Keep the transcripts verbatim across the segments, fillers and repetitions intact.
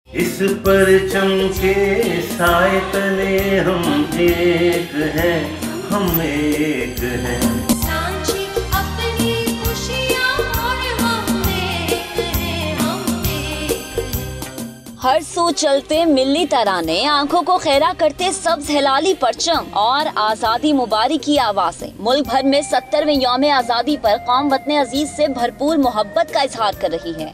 इस परचम के साए तले हम एक हैं, हम एक हैं। सांची अपनी खुशियाँ और हम एक हैं, हम एक हैं। हर सू चलते मिल्ली तराने, आंखों को खैरा करते सब्ज हिलाली परचम और आजादी मुबारक की आवाजें मुल्क भर में सत्तरवें यौम आजादी पर कौम वतन अजीज से भरपूर मोहब्बत का इजहार कर रही है।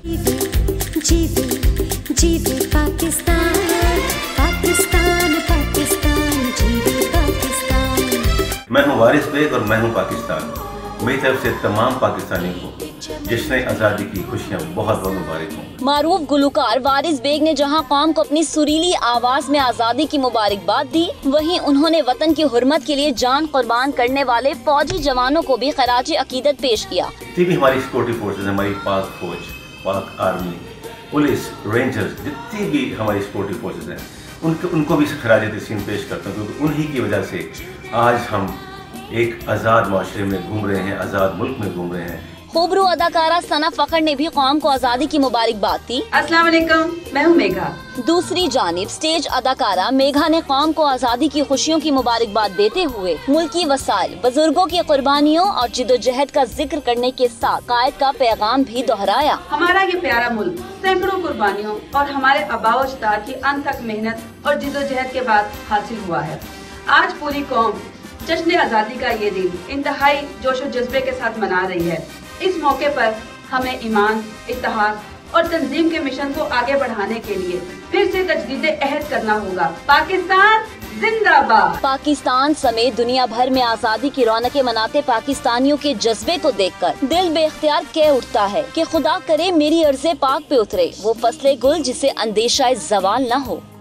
जीवे जीवे पाकिस्तान, पाकिस्तान पाकिस्तान, जीवे पाकिस्तान। मैं हूँ वारिस बेग और मैं हूँ पाकिस्तान। मेरी तरफ से तमाम पाकिस्तानियों को जिसने आज़ादी की खुशियाँ बहुत बहुत मुबारक हों। मारूफ गुलकार वारिस बेग ने जहां कौम को अपनी सुरीली आवाज में आज़ादी की मुबारकबाद दी, वहीं उन्होंने वतन की हुर्मत के लिए जान कुर्बान करने वाले फौजी जवानों को भी खराज अकीदत पेश किया। जितनी भी हमारी सिक्योरिटी फोर्सेज, हमारी पाक फौज, पाक आर्मी, पुलिस, रेंजर्स, जितनी भी हमारी सिक्योरिटी फोर्सेज हैं, उनको उनको भी खराज तहसीन पेश करता हूँ, क्योंकि उन्हीं की वजह से आज हम एक आज़ाद माशरे में घूम रहे हैं, आज़ाद मुल्क में घूम रहे हैं। खूबरू अदाकारा सना फखर ने भी कौम को आज़ादी की मुबारकबाद दी। अस्सलाम वालेकुम, मैं हूँ मेघा। दूसरी जानिब स्टेज अदाकारा मेघा ने कौम को आज़ादी की खुशियों की मुबारकबाद देते हुए मुल्की वसाइल, बुजुर्गों की कुर्बानियों और जिद्दोजहद का जिक्र करने के साथ कायद का पैगाम भी दोहराया। हमारा ये प्यारा मुल्क सैकड़ों कुर्बानियों और हमारे आबाओ अजदाद की अनथक मेहनत और जिद्दोजहद के बाद हासिल हुआ है। आज पूरी कौम जश्न आज़ादी का ये दिन इंतहाई जोश और जज्बे के साथ मना रही है। इस मौके पर हमें ईमान, इत्तेहाद और तंजीम के मिशन को आगे बढ़ाने के लिए फिर से तजदीद अहद करना होगा। पाकिस्तान जिंदाबाद। पाकिस्तान समेत दुनिया भर में आज़ादी की रौनकें मनाते पाकिस्तानियों के जज्बे को देखकर दिल बेख्तियार कह उठता है कि खुदा करे मेरी अर्ज़े पाक पे उतरे वो फसले गुल जिसे अंदेशा ज़वाल न हो।